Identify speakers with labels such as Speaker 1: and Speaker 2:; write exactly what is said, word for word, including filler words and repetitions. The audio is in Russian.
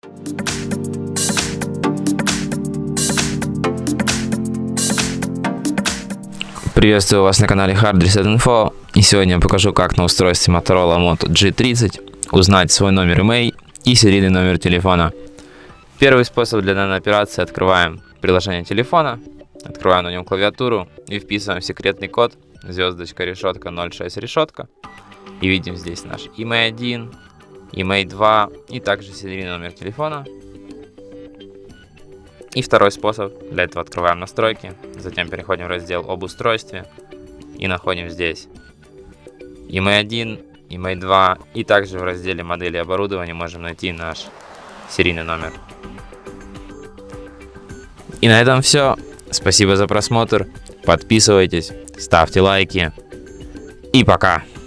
Speaker 1: Приветствую вас на канале Hard Reset Info, и сегодня я покажу, как на устройстве Motorola Moto джи тридцать узнать свой номер имей и серийный номер телефона. Первый способ для данной операции: открываем приложение телефона, открываем на нем клавиатуру и вписываем секретный код звездочка решетка ноль шесть решетка, и видим здесь наш имей один, имей два и также серийный номер телефона. И второй способ: для этого открываем настройки, затем переходим в раздел об устройстве и находим здесь имей один, имей два, и также в разделе модели оборудования можем найти наш серийный номер. И на этом все. Спасибо за просмотр, подписывайтесь, ставьте лайки и пока!